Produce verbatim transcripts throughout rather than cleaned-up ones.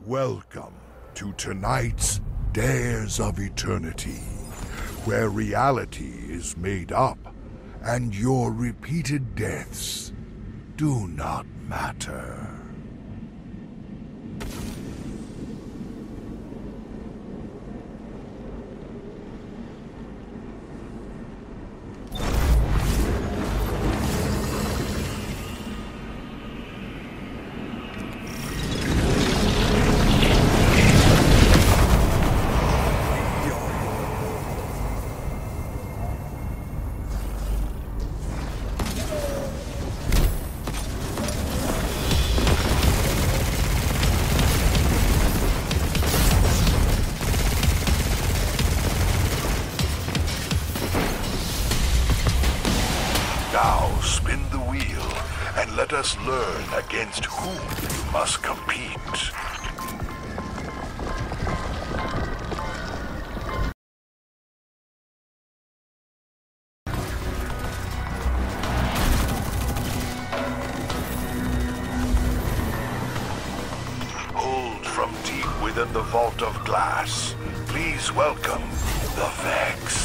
Welcome to tonight's Dares of Eternity, where reality is made up and your repeated deaths do not matter. Now spin the wheel and let us learn against whom you must compete. Pulled from deep within the vault of glass, please welcome the Vex.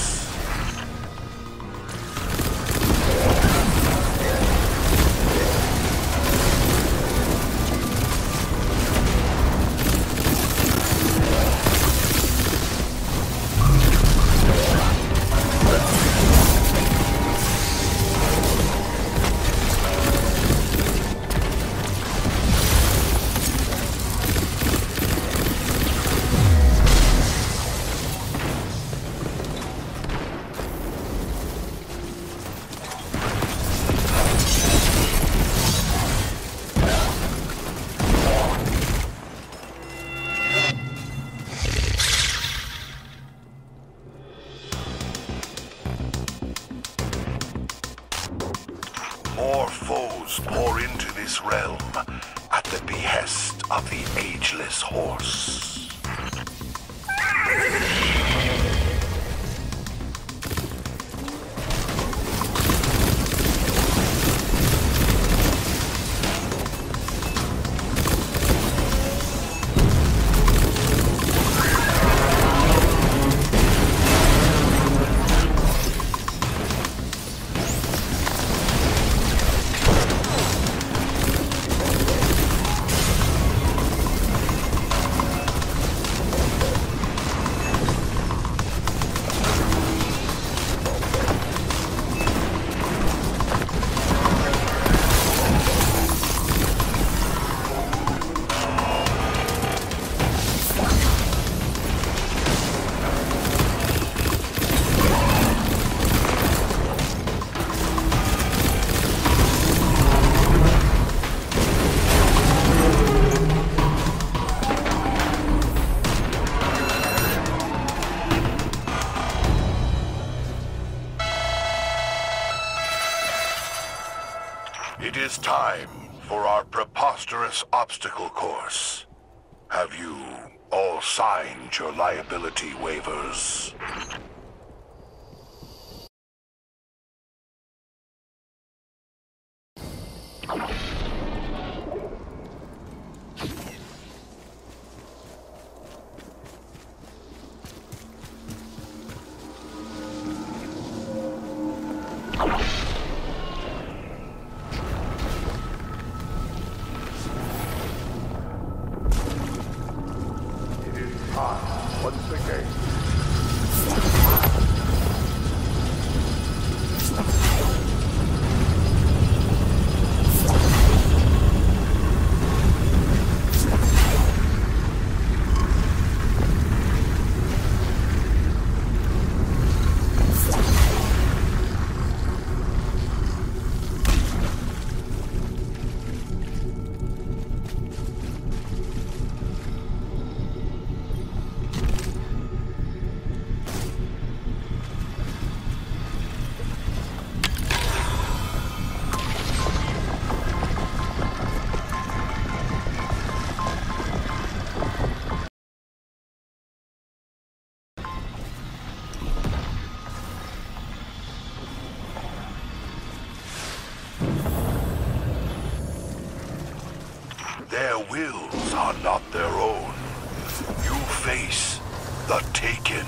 More foes pour into this realm at the behest of the Ageless Horse. It is time for our preposterous obstacle course. Have you all signed your liability waivers? Once again. Their wills are not their own. face the Taken.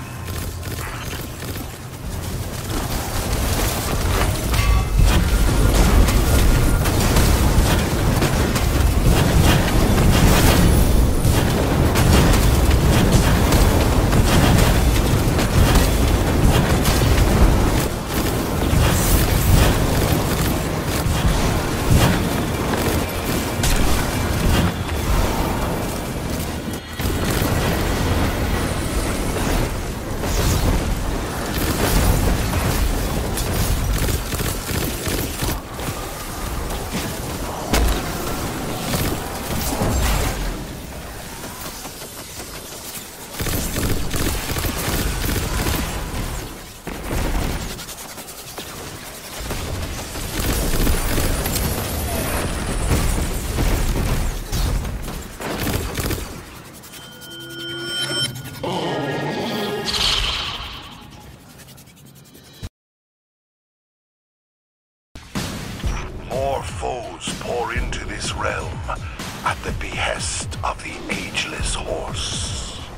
More foes pour into this realm at the behest of the Ageless Horse.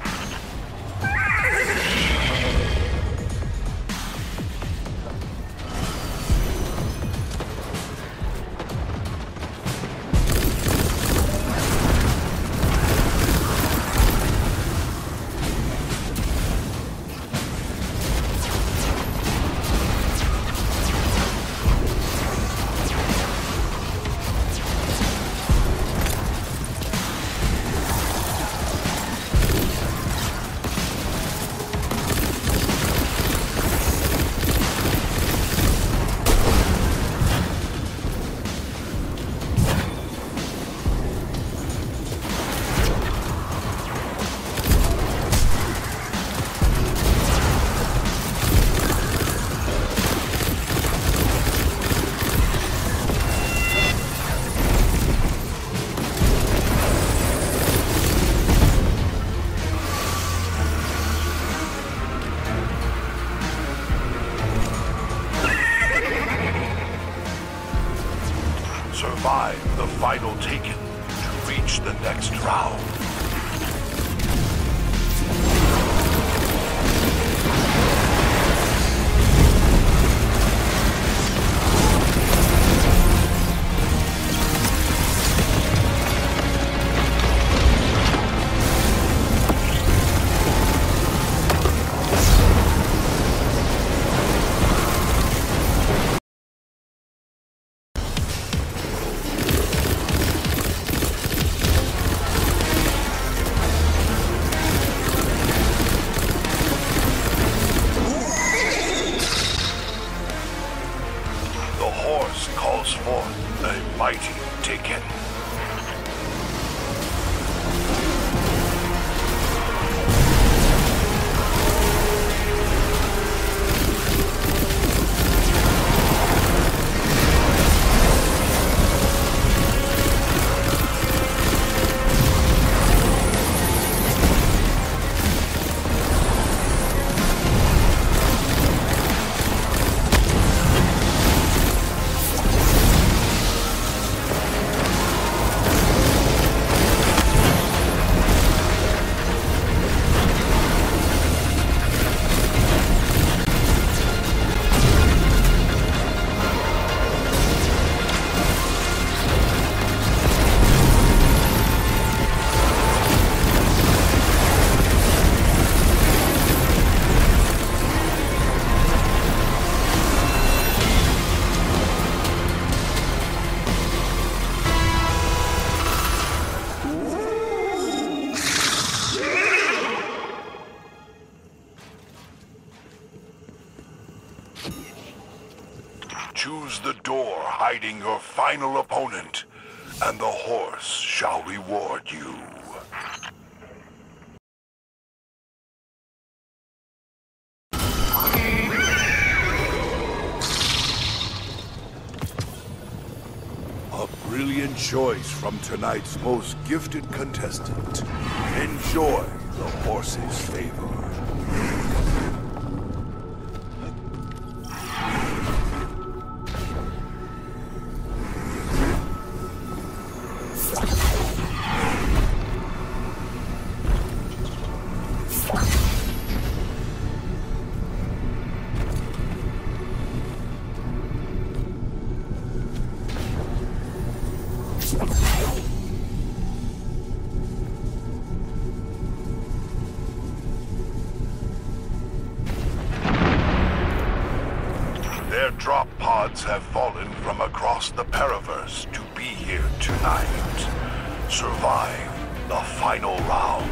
Survive the final Taken to reach the next round. Calls forth a mighty Taken. Choose the door hiding your final opponent, and the horse shall reward you. A brilliant choice from tonight's most gifted contestant. Enjoy the horse's favor. gods have fallen from across the Paraverse to be here tonight. Survive the final round.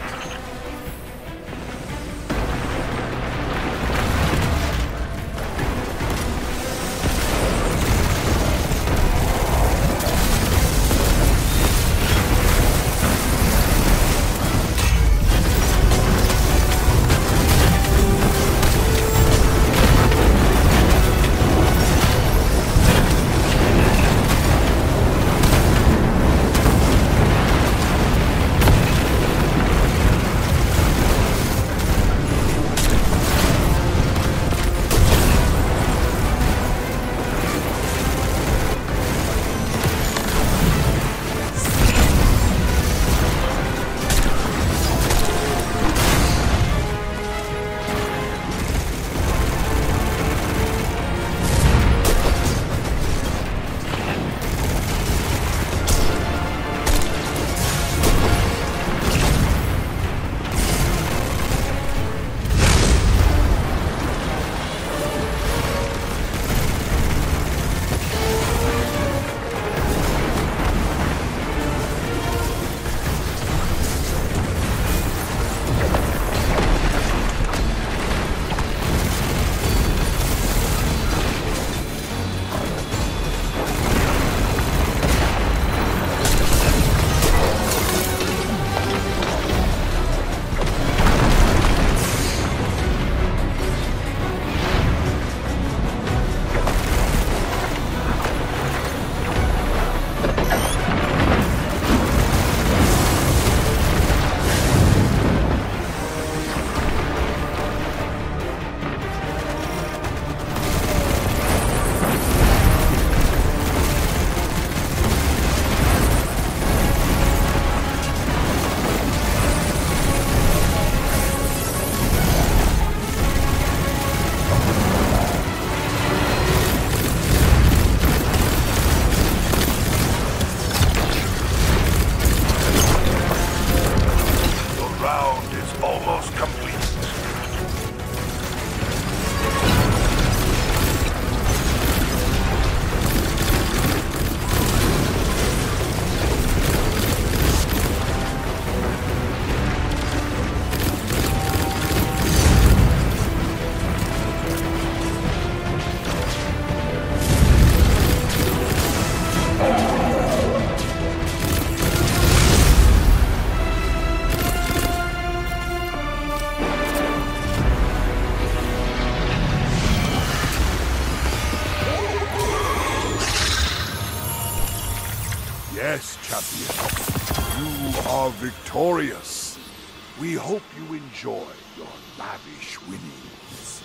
Yes, champion. You are victorious. We hope you enjoy your lavish winnings.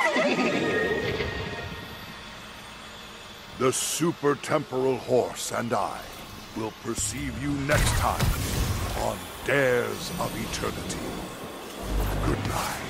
The Super Temporal Horse and I will perceive you next time on Dares of Eternity. Good night.